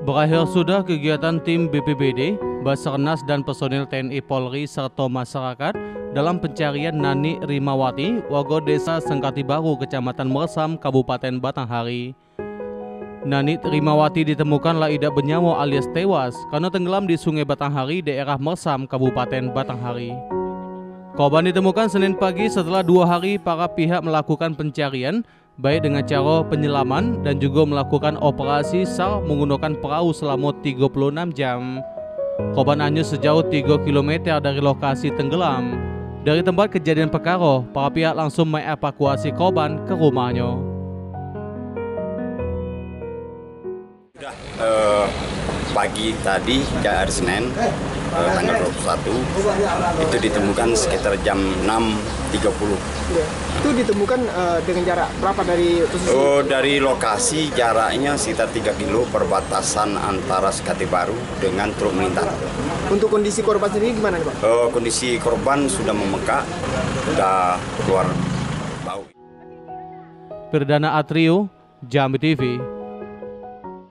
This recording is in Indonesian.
Berakhir sudah kegiatan tim BPBD, Basarnas dan personil TNI Polri serta masyarakat dalam pencarian Nani Rimawati, warga desa Sengkati Baru, Kecamatan Mersam, Kabupaten Batanghari. Nani Rimawati ditemukan tidak bernyawa alias tewas karena tenggelam di Sungai Batanghari, daerah Mersam, Kabupaten Batanghari. Korban ditemukan Senin pagi setelah 2 hari para pihak melakukan pencarian, baik dengan cara penyelaman dan juga melakukan operasi SAR menggunakan perahu selama 36 jam. Korban hanyut sejauh 3 km dari lokasi tenggelam. Dari tempat kejadian perkara, para pihak langsung mengevakuasi korban ke rumahnya. Pagi tadi, hari Senin, tanggal 21, itu ditemukan sekitar jam 6.30. Itu ditemukan dengan jarak berapa dari posisi? Dari lokasi jaraknya sekitar 3 kilo perbatasan antara Sengkati Baru dengan Truk Melintang. Untuk kondisi korban sendiri gimana, Pak? Kondisi korban sudah membengkak, sudah keluar bau. Perdana Atrio, Jambi TV.